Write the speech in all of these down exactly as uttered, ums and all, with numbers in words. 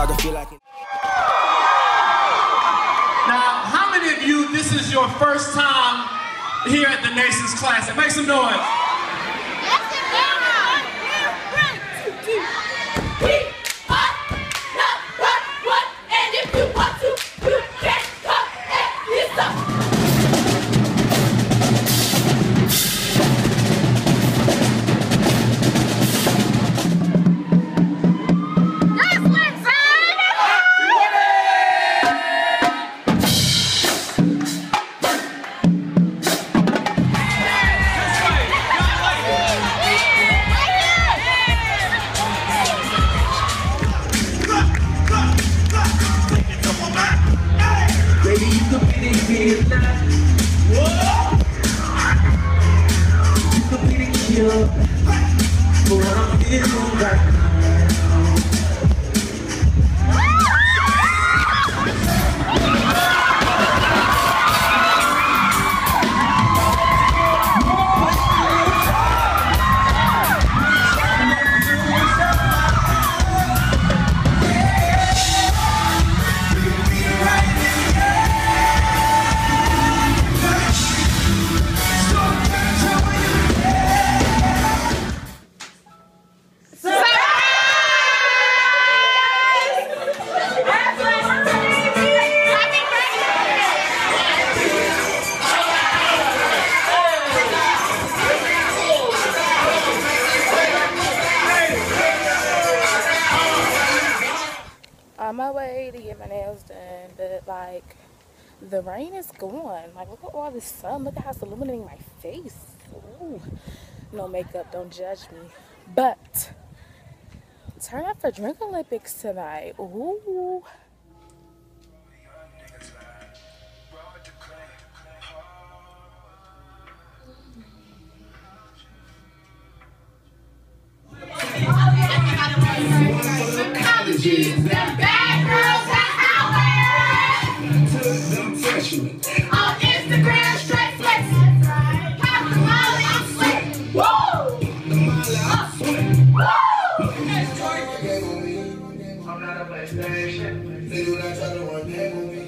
I can feel like it. Now, how many of you, this is your first time here at the Nations Classic? Make some noise. On my way to get my nails done, but like the rain is gone. Like, look at all this sun. Look at how it's illuminating my face. Ooh. No makeup, don't judge me. But turn up for Drink Olympics tonight. Ooh. The bad girls at Howard. On Instagram, straight flexing. Pop the molly, I'm sweating. Woo! I'm sweating. Woo! I'm not a PlayStation. They do not try to run that movie.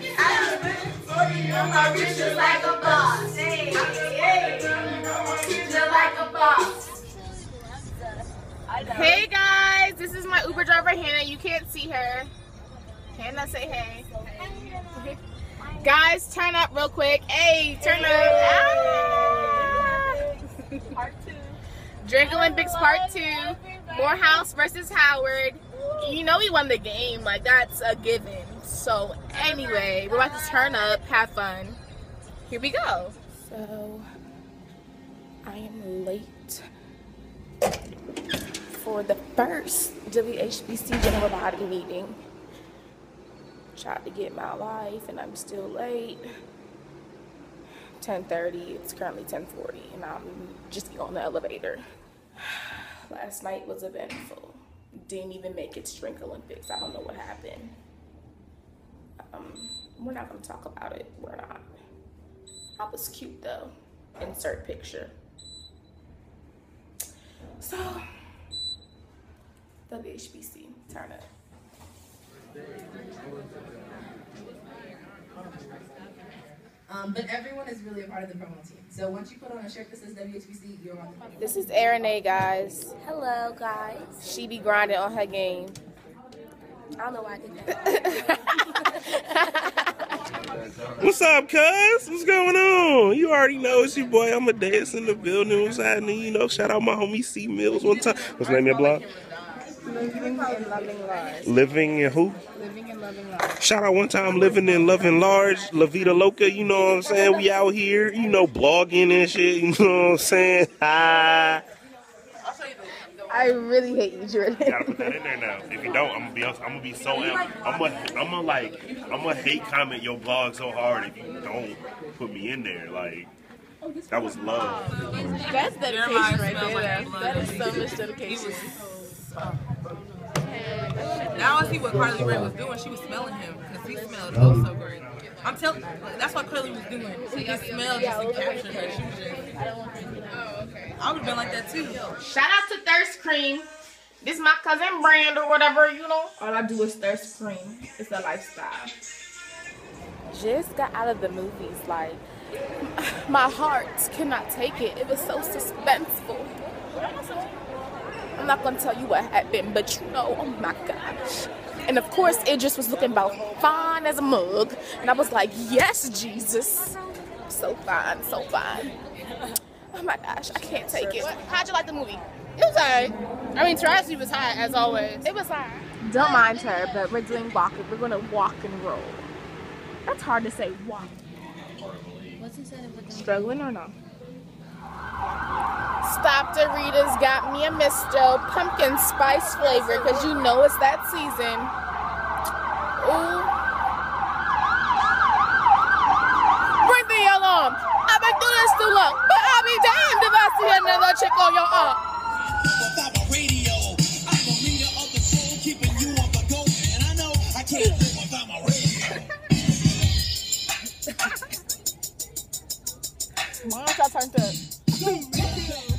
I'm rich just like a boss. Hey, just like a boss. Hey guys, this is my Uber driver Hannah. You can't see her. Hannah, say hey. Guys, turn up real quick. Hey, turn up. Ah. Part two. Drink Olympics part two. Morehouse versus Howard. You know we won the game. Like, that's a given. So anyway, we're about to turn up, have fun. Here we go. So I am late for the first W H B C general body meeting. Tried to get my life and I'm still late. ten thirty, it's currently ten forty and I'm just on the elevator. Last night was eventful. Didn't even make it to Drink Olympics. I don't know what happened. Um, we're not gonna talk about it, we're not. I was cute though. Insert picture. So, W H B C, turn up. Um, but everyone is really a part of the promo team. So once you put on a shirt that says W H B C, you're on the promo. This is Erin, guys. Hello, guys. She be grinding on her game. I don't know why I did that. What's up, cuz? What's going on? You already know it's your boy. I'm a dance in the building. What's happening? You know, shout out my homie C Mills one time. What's the name of your blog? Living and Loving Large. Living in who? Living and Loving Large. Shout out one time, Living and Loving Large, La Vida Loca, you know what I'm saying? We out here, you know, blogging and shit, you know what I'm saying? Ah. I really hate you, Jordan. You gotta put that in there now. If you don't, I'm gonna be, I'm gonna be so, I'm gonna, I'm gonna like, I'm gonna hate comment your blog so hard if you don't put me in there. Like, that was love. That's dedication right there. That is so much dedication. Now I see what Carly Rae was doing. She was smelling him because he smelled oh so great. I'm telling, that's what Carly was doing. He just smelled just to capture her. She was just, oh, okay. I would have been like that too. Shout out to Thirst Cream. This is my cousin brand or whatever, you know. All I do is thirst cream. It's a lifestyle. Just got out of the movies, like, my heart cannot take it. It was so suspenseful. I'm not gonna tell you what happened, but you know, oh my gosh. And of course, Idris was looking about fine as a mug. And I was like, yes, Jesus. So fine, so fine. Oh my gosh, I can't take it. How'd you like the movie? It was alright. I mean, Taraji was high as always. It was alright. Don't mind her, but we're doing walking. We're gonna walk and roll. That's hard to say, walk. What's he saying? Struggling or no? Stop Doritos got me a Misto pumpkin spice flavor because you know it's that season. Ooh. Bring the alarm. I've been doing this too long, but I'll be damned if I see another chick on your arm. Without a radio, I'm a leader of the soul, keeping you on the go, and I know I can't live without my radio. Why don't y'all turn to